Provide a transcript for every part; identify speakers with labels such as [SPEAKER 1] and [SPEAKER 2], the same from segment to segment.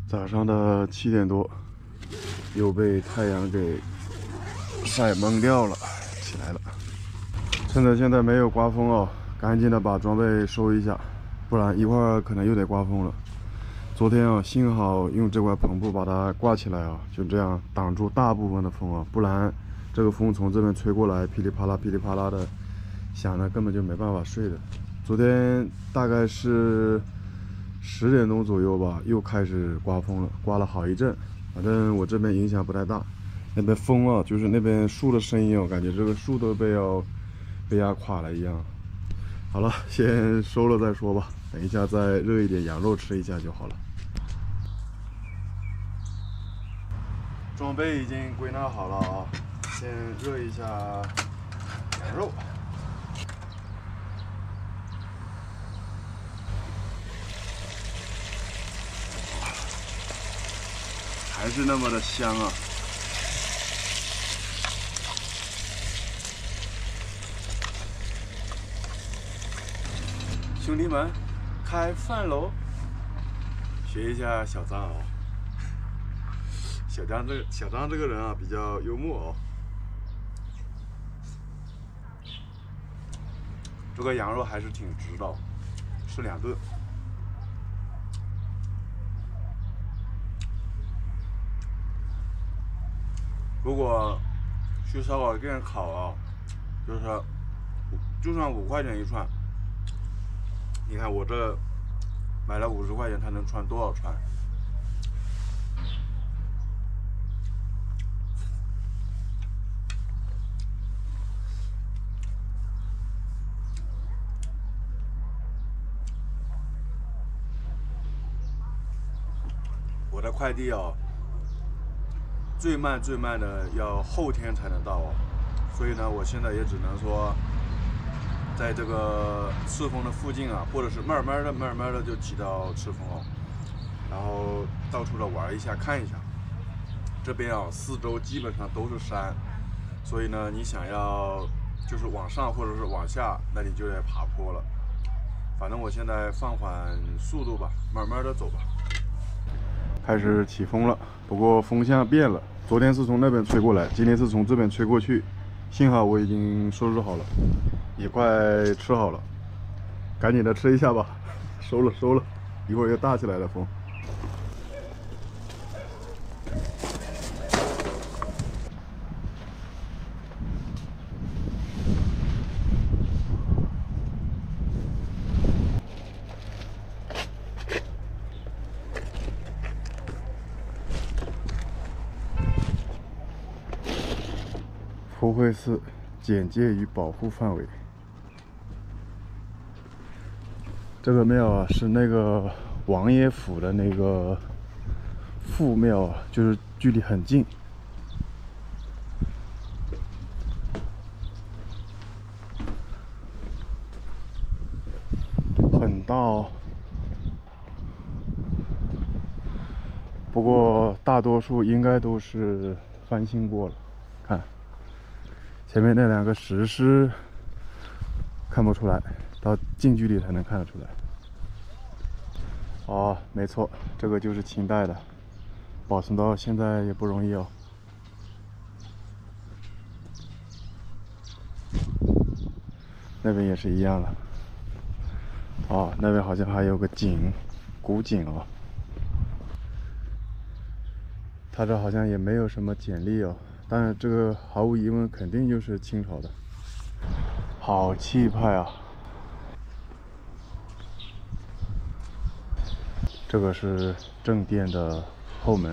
[SPEAKER 1] 早上的7点多，又被太阳给晒蒙掉了，起来了。趁着现在没有刮风哦，赶紧的把装备收一下，不然一会儿可能又得刮风了。昨天啊，幸好用这块篷布把它挂起来啊，就这样挡住大部分的风啊，不然这个风从这边吹过来，噼里啪啦噼里啪啦的响的，根本就没办法睡的。昨天大概是10点钟左右吧，又开始刮风了，刮了好一阵。反正我这边影响不太大，那边风啊，就是那边树的声音，我感觉这个树都被压垮了一样。好了，先收了再说吧，等一下再热一点羊肉吃一下就好了。装备已经归纳好了啊，先热一下羊肉。还是那么的香啊！兄弟们，开饭喽！学一下小张哦。小张这个人啊，比较幽默哦。这个羊肉还是挺值的，吃2顿。如果去烧烤店烤啊，就算5块钱一串，你看我这买了50块钱，它能串多少串？我的快递啊，最慢的要后天才能到哦，所以呢，我现在也只能说，在这个赤峰的附近啊，或者是慢慢的就骑到赤峰哦，然后到处的玩一下看一下。这边啊，4周基本上都是山，所以呢，你想要就是往上或者是往下，那你就得爬坡了。反正我现在放缓速度吧，慢慢的走吧。开始起风了，不过风向变了，昨天是从那边吹过来，今天是从这边吹过去。幸好我已经收拾好了，也快吃好了，赶紧的吃一下吧。收了，一会儿又大起来了风。福慧寺简介与保护范围。这个庙啊，是那个王爷府的那个副庙啊，就是距离很近。很大哦，不过大多数应该都是翻新过了。看前面那2个石狮看不出来，到近距离才能看得出来。哦，没错，这个就是清代的，保存到现在也不容易哦。那边也是一样的。哦，那边好像还有个井，古井哦。它这好像也没有什么简历哦，但是这个毫无疑问肯定就是清朝的，好气派啊！这个是正殿的后门。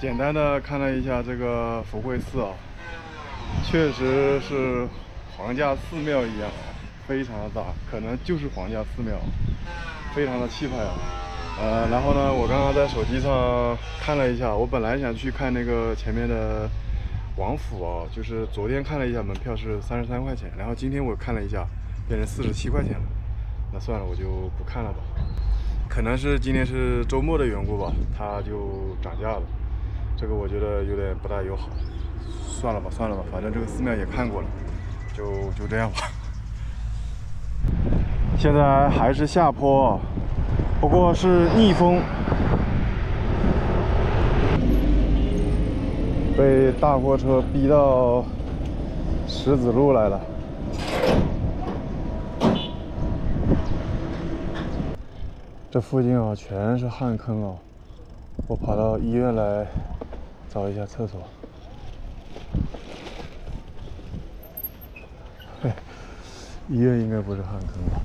[SPEAKER 1] 简单的看了一下这个福慧寺啊，确实是皇家寺庙一样啊，非常的大，可能就是皇家寺庙，非常的气派啊。然后呢，我刚刚在手机上看了一下，我本来想去看那个前面的王府啊，就是昨天看了一下，门票是33块钱，然后今天我看了一下，变成47块钱了。那算了，我就不看了吧。可能是今天是周末的缘故吧，它就涨价了。这个我觉得有点不大友好。算了吧，算了吧，反正这个寺庙也看过了，就这样吧。现在还是下坡，不过是逆风，被大货车逼到石子路来了。这附近啊，全是旱坑啊！我跑到医院来找一下厕所。嘿，医院应该不是旱坑吧？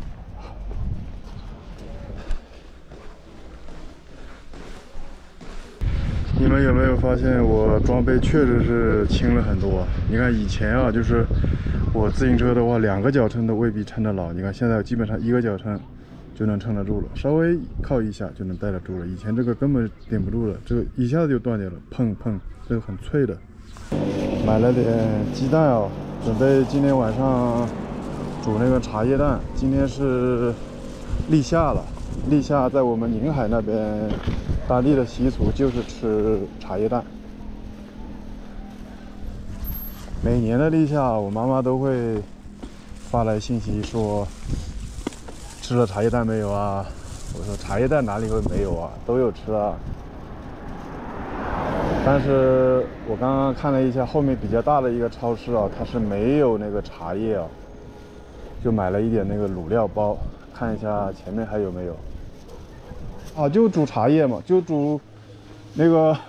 [SPEAKER 1] 你们有没有发现我装备确实是轻了很多？你看以前啊，就是我自行车的话，2个脚撑都未必撑得牢。你看现在基本上1个脚撑就能撑得住了，稍微靠一下就能带得住了。以前这个根本顶不住了，这个一下子就断掉了，砰砰，这个很脆的。买了点鸡蛋哦，准备今天晚上煮那个茶叶蛋。今天是立夏了，立夏在我们宁海那边当地的习俗就是吃茶叶蛋。每年的立夏，我妈妈都会发来信息说吃了茶叶蛋没有啊？我说茶叶蛋哪里会没有啊，都有吃啊。但是我刚刚看了一下后面比较大的一个超市啊，它是没有那个茶叶啊，就买了一点那个卤料包，看一下前面还有没有。啊，就煮茶叶嘛，就煮那个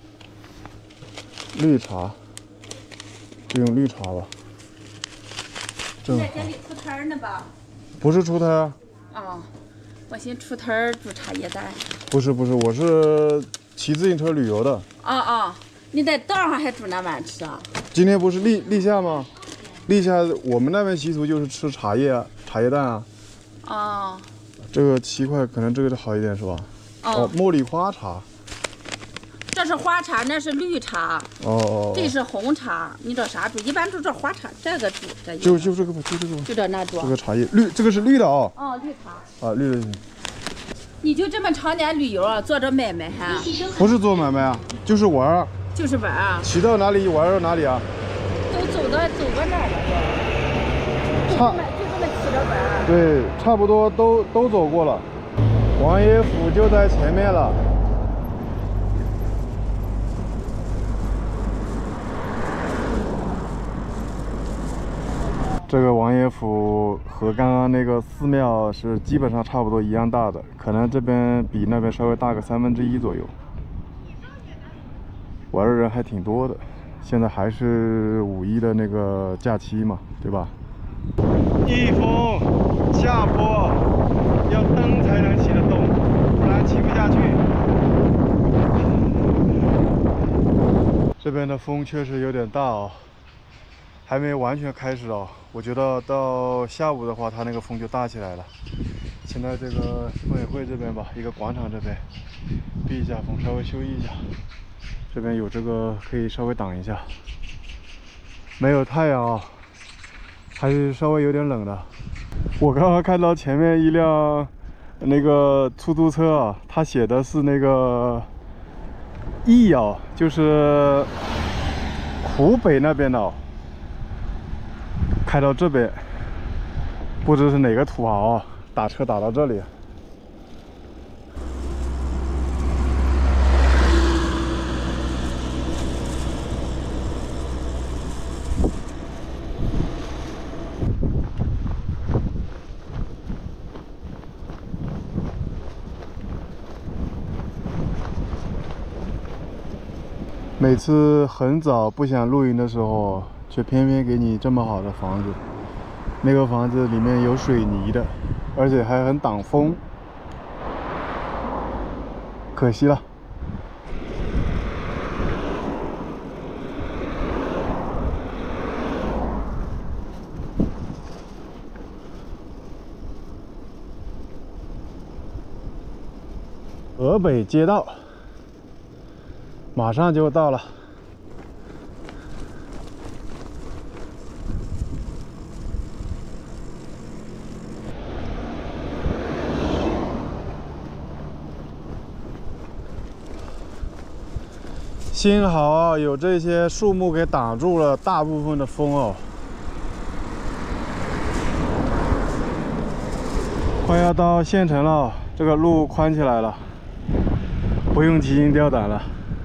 [SPEAKER 1] 绿茶，就用绿茶吧。
[SPEAKER 2] 你在家里出摊呢吧？
[SPEAKER 1] 不是出摊啊。
[SPEAKER 2] 哦，我寻出摊煮茶叶蛋。
[SPEAKER 1] 不是，我是骑自行车旅游的。
[SPEAKER 2] 哦，你在道上还煮那碗吃啊？
[SPEAKER 1] 今天不是立夏吗？立夏我们那边习俗就是吃茶叶蛋啊。
[SPEAKER 2] 哦。
[SPEAKER 1] 这个7块，可能这个好一点是吧？
[SPEAKER 2] 哦，
[SPEAKER 1] 茉莉花茶。
[SPEAKER 2] 这是花茶，那是绿茶。
[SPEAKER 1] 哦。这
[SPEAKER 2] 是红茶，你找啥煮？一般都这花茶，这个煮这。
[SPEAKER 1] 就这个吧，就这个吧。
[SPEAKER 2] 就这那煮。
[SPEAKER 1] 这个茶叶绿，这个是绿的啊。
[SPEAKER 2] 哦，绿茶。
[SPEAKER 1] 啊，绿的行。
[SPEAKER 2] 你就这么常年旅游啊，做着买卖哈？
[SPEAKER 1] 不是做买卖啊，就是玩儿。
[SPEAKER 2] 就是玩啊。
[SPEAKER 1] 骑到哪里玩到哪里啊？
[SPEAKER 2] 都走过那儿了，就这么骑着玩。
[SPEAKER 1] 对，差不多都走过了。王爷府就在前面了。这个王爷府和刚刚那个寺庙是基本上差不多一样大的，可能这边比那边稍微大个1/3左右。玩的人还挺多的，现在还是5一的那个假期嘛，对吧？逆风下坡，要蹬才能骑得动，不然骑不下去。这边的风确实有点大哦，还没完全开始哦。我觉得到下午的话，它那个风就大起来了。现在这个村委会这边吧，一个广场这边避一下风，稍微休息一下。这边有这个可以稍微挡一下，没有太阳啊，还是稍微有点冷的。我刚刚看到前面一辆那个出租车啊，它写的是那个义啊，就是湖北那边的哦，开到这边，不知是哪个土豪啊，打车打到这里。每次很早不想露营的时候，却偏偏给你这么好的房子。那个房子里面有水泥的，而且还很挡风，可惜了。 河北街道，马上就到了。幸好有这些树木给挡住了大部分的风哦。快要到县城了，这个路宽起来了，不用提心吊胆了。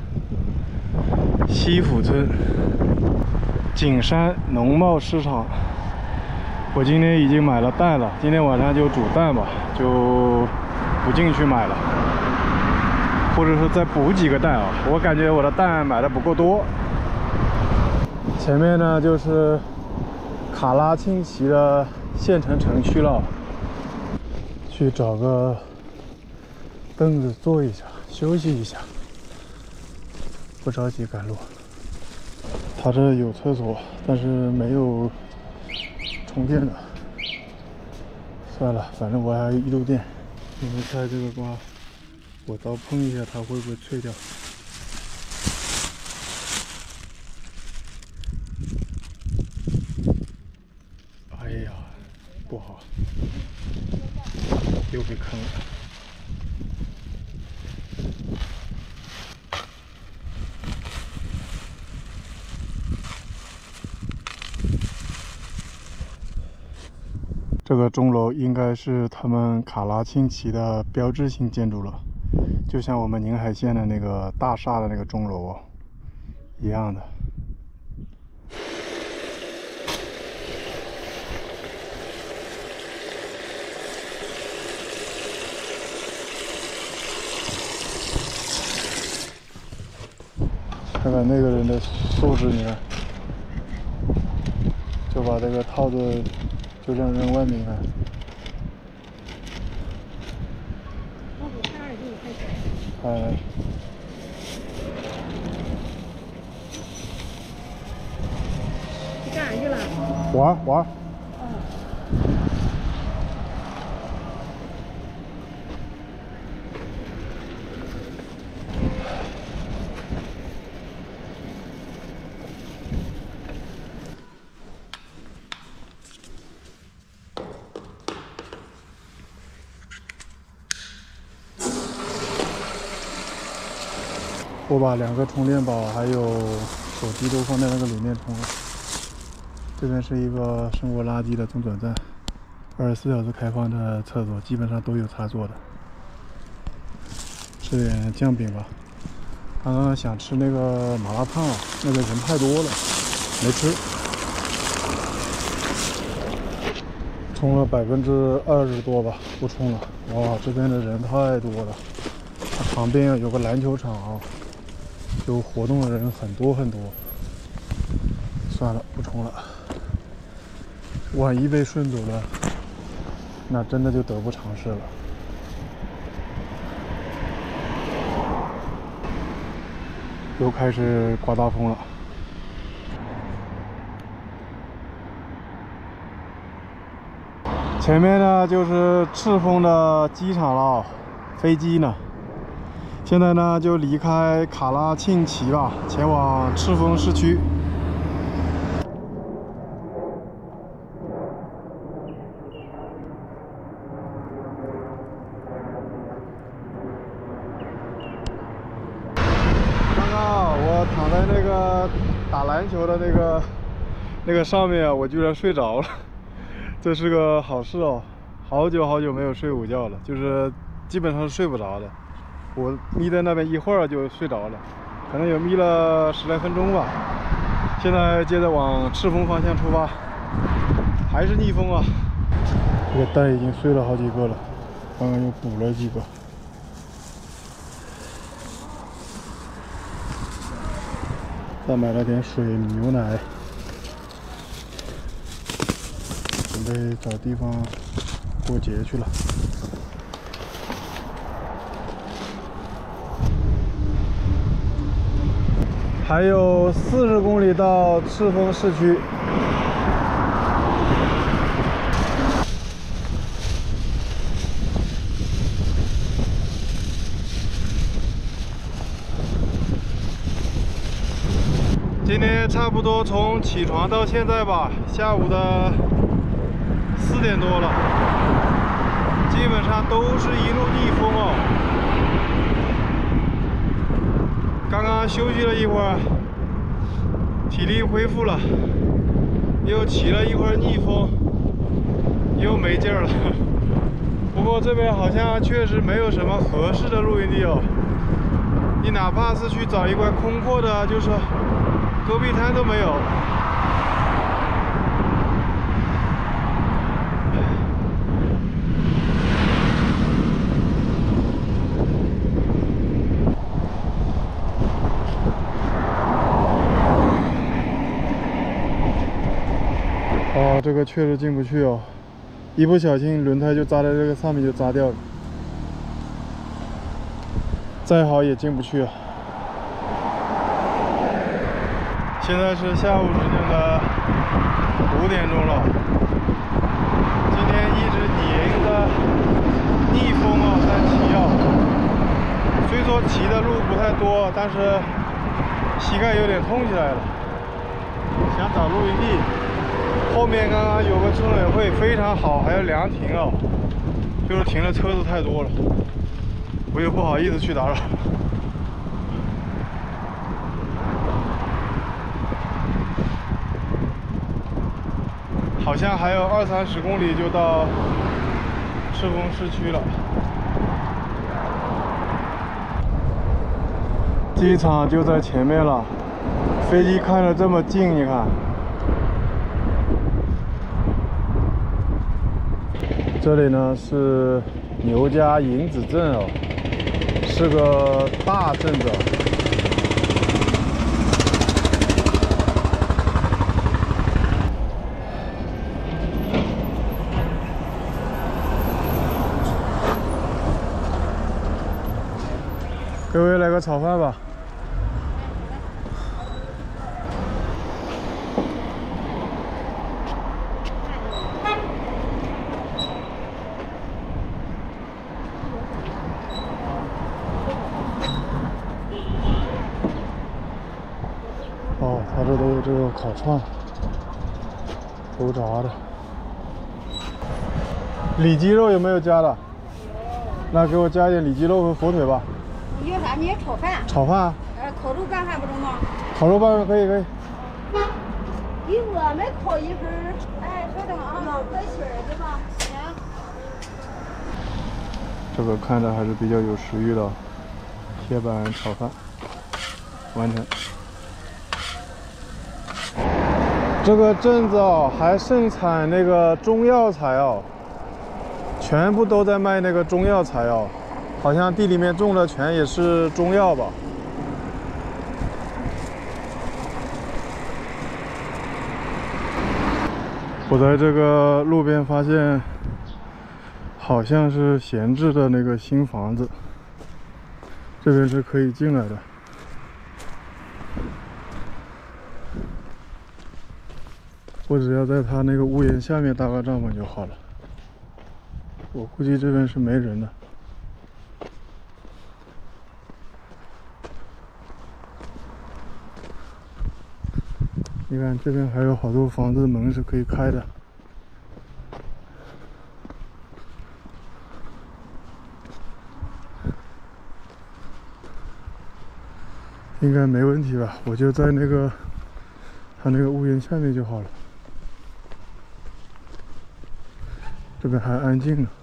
[SPEAKER 1] 西府村景山农贸市场，我今天已经买了蛋了，今天晚上就煮蛋吧，就不进去买了。 或者说再补几个蛋啊，我感觉我的蛋买的不够多。前面呢就是卡拉钦奇的县城城区了，去找个凳子坐一下，休息一下，不着急赶路。它这有厕所，但是没有充电的。算了，反正我还有1度电。你们猜这个瓜？ 我刀碰一下，它会不会脆掉？哎呀，不好，又被坑了。这个钟楼应该是他们卡拉钦奇的标志性建筑了。 就像我们宁海县的那个大厦的那个钟楼一样的。看看那个人的素质，你看，就把这个套子就这样扔外面，你看。
[SPEAKER 2] 你干啥去了？
[SPEAKER 1] 玩。我把2个充电宝还有手机都放在那个里面充了。这边是一个生活垃圾的中转站，24小时开放的厕所，基本上都有插座的。吃点酱饼吧。刚刚想吃那个麻辣烫啊，那个人太多了，没吃。充了20%多吧，不充了。哇，这边的人太多了。它旁边有个篮球场啊。 有活动的人很多，算了，不冲了。万一被顺走了，那真的就得不偿失了。又开始刮大风了。前面呢就是赤峰的机场了，飞机呢。 现在呢，就离开卡拉钦奇吧，前往赤峰市区。刚刚我躺在那个打篮球的那个上面啊，我居然睡着了，这是个好事哦。好久没有睡午觉了，就是基本上是睡不着的。 我眯在那边一会儿就睡着了，可能有眯了10来分钟吧。现在接着往赤峰方向出发，还是逆风啊！这个蛋已经碎了好几个了，刚刚又补了几个。再买了点水、牛奶，准备找地方过节去了。 还有40公里到赤峰市区。 今天差不多从起床到现在吧，下午的4点多了，基本上都是一路逆风哦。刚刚休息了一会儿，体力恢复了，又骑了一会儿逆风，又没劲儿了。不过这边好像确实没有什么合适的露营地哦。你哪怕是去找一块空阔的，就是戈壁滩都没有。哦，这个确实进不去哦，一不小心轮胎就扎在这个上面就扎掉了，再好也进不去啊。现在是下午时间的5点钟了，今天一直迎着逆风哦在骑哦，虽说骑的路不太多，但是膝盖有点痛起来了，想找露营地。后面刚刚有个村委会非常好，还有凉亭哦，就是停的车子太多了，我又不好意思去打扰。好像还有20-30公里就到赤峰市区了。机场就在前面了，飞机看着这么近，你看。这里呢是牛家营子镇哦，是个大镇子。各位来个炒饭吧。哦，他这都有这个烤串、油炸的。里脊肉有没有加的？那给我加一点里脊肉和火腿吧。
[SPEAKER 3] 有啥？你也炒饭？
[SPEAKER 1] 炒饭。
[SPEAKER 3] 烤肉拌饭不中吗？
[SPEAKER 1] 烤肉拌饭可以。
[SPEAKER 3] 给我们烤一份儿。哎，稍等啊，老哥心儿对吧？行。
[SPEAKER 1] 这个看着还是比较有食欲的，铁板炒饭完成。这个镇子哦，还盛产那个中药材哦，全部都在卖那个中药材哦，好像地里面种的全也是中药吧。我在这个路边发现，好像是闲置的那个新房子，这边是可以进来的。我只要在它那个屋檐下面搭个帐篷就好了。我估计这边是没人的。你看这边还有好多房子门是可以开的。应该没问题吧？我就在那个它那个屋檐下面就好了。这边还安静呢。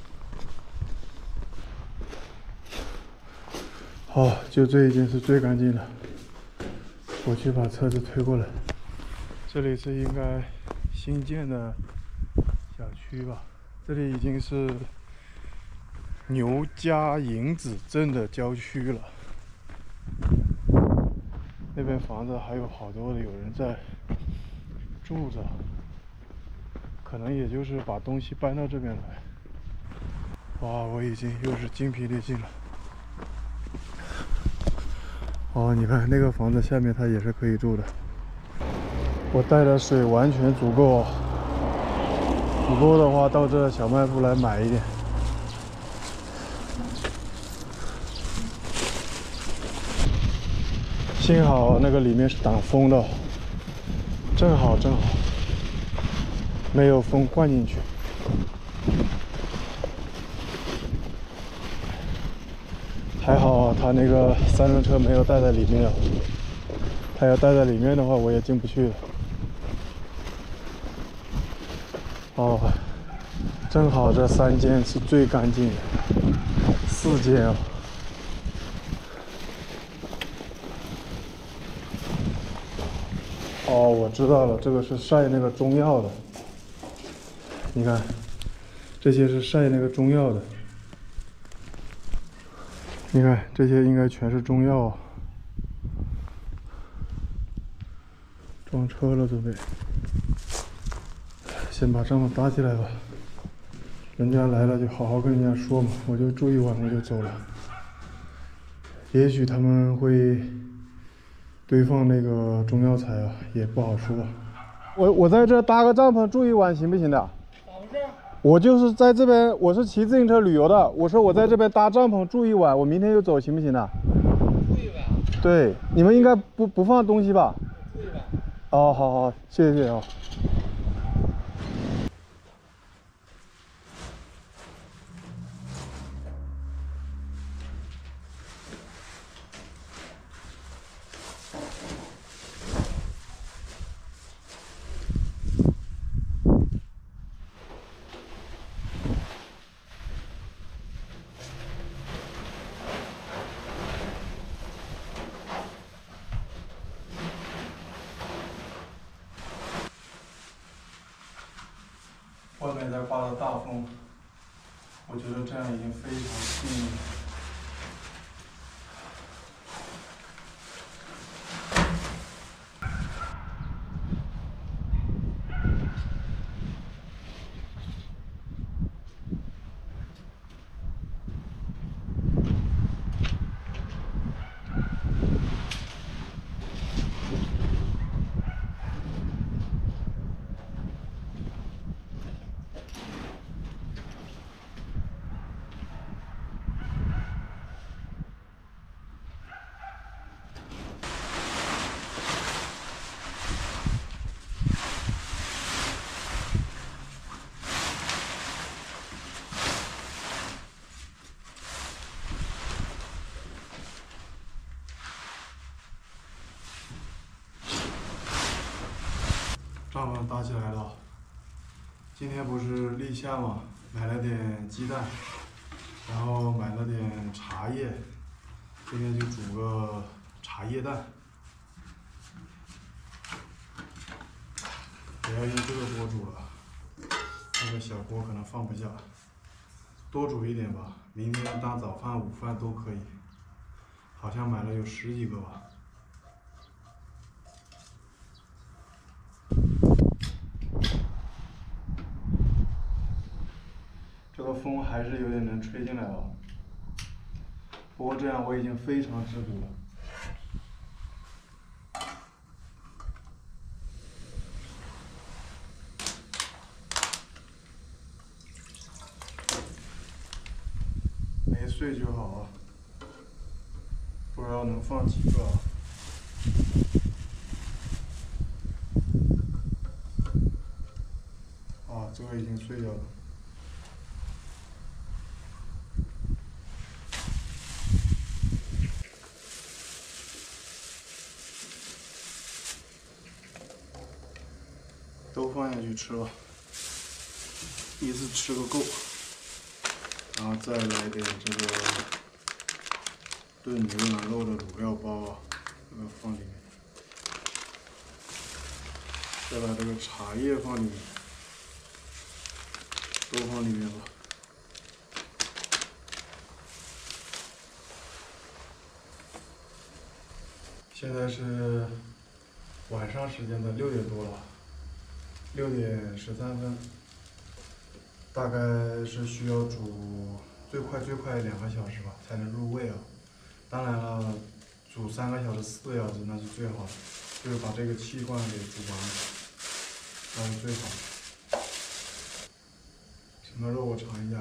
[SPEAKER 1] 好，就这已经是最干净的。我去把车子推过来。这里是应该新建的小区吧？这里已经是牛家营子镇的郊区了。那边房子还有好多的有人在住着，可能也就是把东西搬到这边来。哇，我已经又是精疲力尽了。哦，你看那个房子下面它也是可以住的。我带的水完全足够，不够的话到这小卖部来买一点。 幸好那个里面是挡风的，正好，没有风灌进去。还好他那个三轮车没有带在里面，他要带在里面的话，我也进不去了。哦，正好这3间是最干净的，4间啊。哦，我知道了，这个是晒那个中药的。你看，这些是晒那个中药的。你看，这些应该全是中药啊。装车了，准备。先把帐篷搭起来吧。人家来了就好好跟人家说嘛，我就住一晚我就走了。也许他们会堆放那个中药材啊，也不好说。我在这搭个帐篷住一晚行不行的？咋回事？我就是在这边，我是骑自行车旅游的。我说我在这边搭帐篷住一晚，我明天就走，行不行的？住一晚？对，你们应该不放东西吧？住一晚。哦，好，谢谢啊。外面在刮着大风，我觉得这样已经非常幸运了。帐篷搭起来了，今天不是立夏嘛，买了点鸡蛋，然后买了点茶叶，今天就煮个茶叶蛋。我要用这个锅煮了，那个小锅可能放不下，多煮一点吧，明天当早饭、午饭都可以。好像买了有10几个吧。这个风还是有点能吹进来啊，不过这样我已经非常知足了。没碎就好啊，不知道能放几个啊。啊，这个已经碎掉了。都放下去吃吧，一次吃个够，然后再来点这个炖牛羊肉的卤料包啊，这个放里面，再把这个茶叶放里面，都放里面吧。现在是晚上时间的6点多了，6点13分，大概是需要煮最快2个小时吧才能入味啊。当然了，煮3个小时、4个小时那是最好的，就是把这个气罐给煮完了，那是最好的。什么肉我尝一下，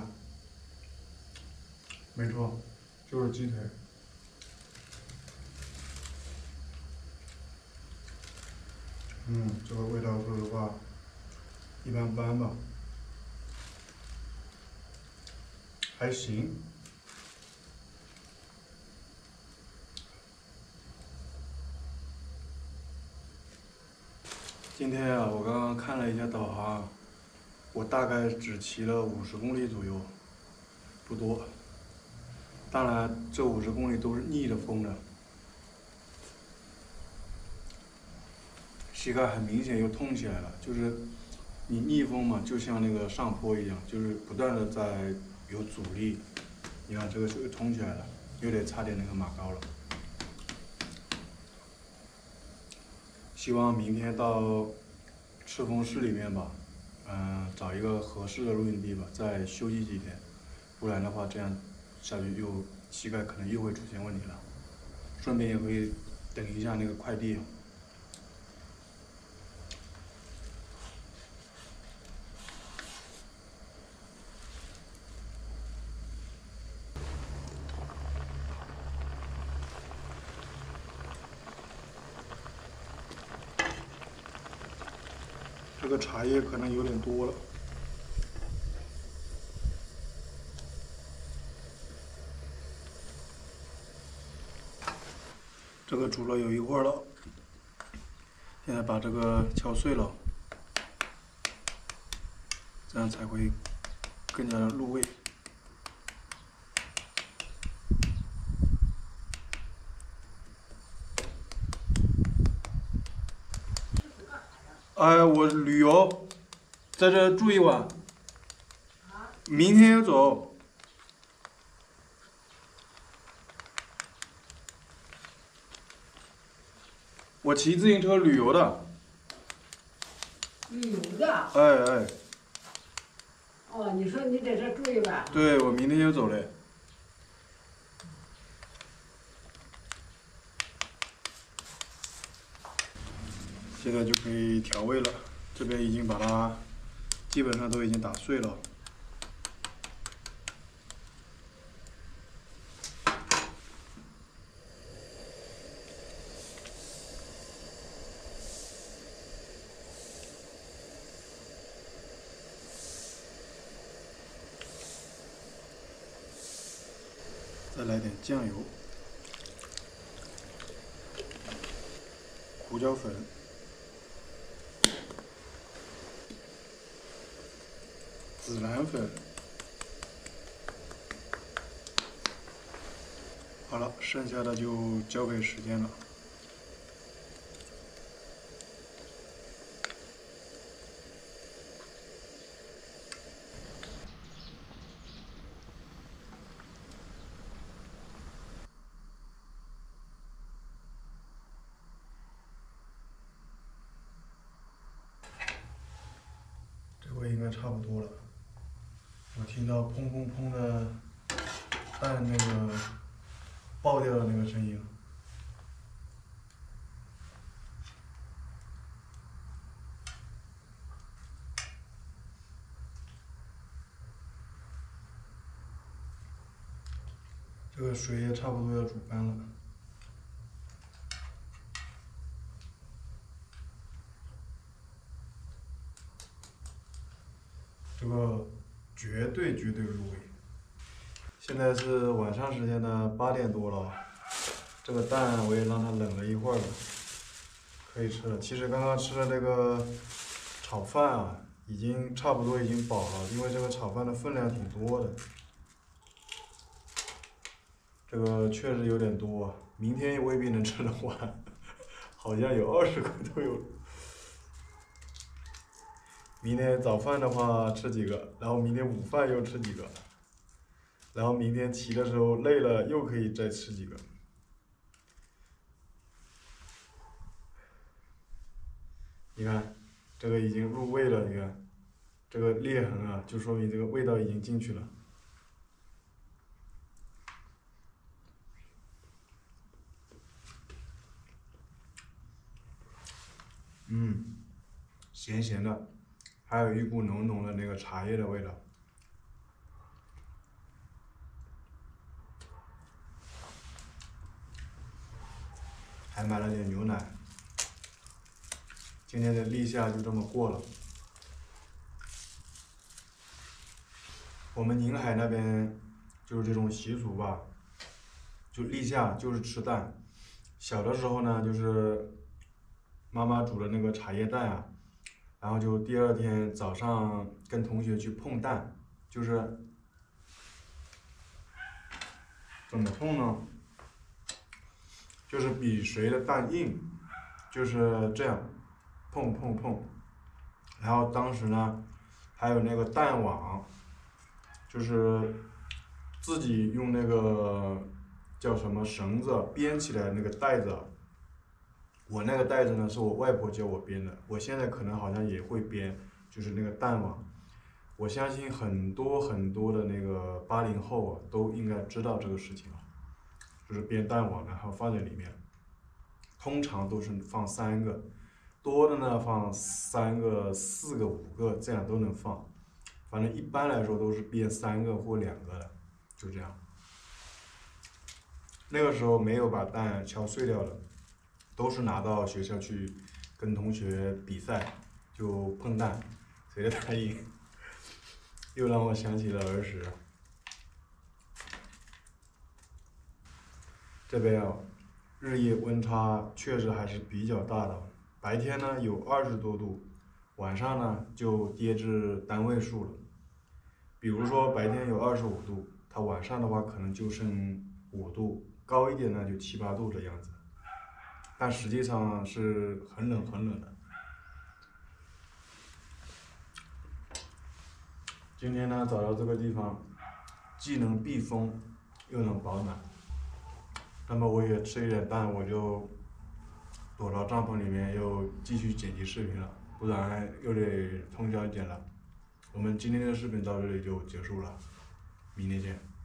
[SPEAKER 1] 没错，就是鸡腿。 这个味道说实话一般般吧，还行。今天啊，我刚刚看了一下导航，我大概只骑了50公里左右，不多。当然，这50公里都是逆着风的，膝盖很明显又痛起来了。就是你逆风嘛，就像那个上坡一样，就是不断的在有阻力。你看这个就痛起来了，有点差点那个马高了。希望明天到赤峰市里面吧，找一个合适的露营地吧，再休息几天，不然的话这样下去又膝盖可能又会出现问题了。顺便也可以等一下那个快递。这个茶叶可能有点多了。这个煮了有一会儿了，现在把这个敲碎了，这样才会更加的入味。哎，我旅游，在这住一晚，明天要走。我骑自行车旅游的。
[SPEAKER 3] 旅游的。
[SPEAKER 1] 哎哎。
[SPEAKER 3] 哦，你说你在这住一晚？
[SPEAKER 1] 对，我明天就走嘞。现在就可以调味了，这边已经把它基本上都已经打碎了。再来点酱油、胡椒粉、孜然粉。好了，剩下的就交给时间了。这味应该差不多了。我听到砰砰砰的蛋那个爆掉的那个声音了。这个水也差不多要煮干了。这个绝对入味。现在是晚上时间的8点多了，这个蛋我也让它冷了一会儿了，可以吃了。其实刚刚吃的那个炒饭啊，已经差不多已经饱了，因为这个炒饭的分量挺多的。这个确实有点多，明天也未必能吃得完，好像有20个都有。明天早饭的话吃几个，然后明天午饭又吃几个，然后明天骑的时候累了又可以再吃几个。你看，这个已经入味了，你看，这个裂痕啊，就说明这个味道已经进去了。咸咸的，还有一股浓浓的那个茶叶的味道。还买了点牛奶。 今天的立夏就这么过了。我们宁海那边就是这种习俗吧，就立夏就是吃蛋。小的时候呢，就是妈妈煮的那个茶叶蛋啊，然后就第二天早上跟同学去碰蛋，就是怎么碰呢？就是比谁的蛋硬，就是这样碰碰碰。然后当时呢，还有那个蛋网。就是自己用那个叫什么绳子编起来那个带子，我那个带子呢是我外婆教我编的，我现在可能好像也会编，就是那个蛋网。我相信很多的那个80后啊都应该知道这个事情了，就是编蛋网然后放在里面，通常都是放3个，多的呢放3个、4个、5个，这样都能放。反正一般来说都是编3个或2个的，就这样。那个时候没有把蛋敲碎掉的，都是拿到学校去跟同学比赛，就碰蛋，谁的蛋硬，又让我想起了儿时。这边啊，日夜温差确实还是比较大的，白天呢有20多度。晚上呢就跌至单位数了，比如说白天有25度，它晚上的话可能就剩5度，高一点呢就7、8度的样子，但实际上是很冷的。今天呢找到这个地方，既能避风又能保暖，那么我也吃一点蛋，我就躲到帐篷里面又继续剪辑视频了。不然又得通宵剪了。我们今天的视频到这里就结束了，明天见。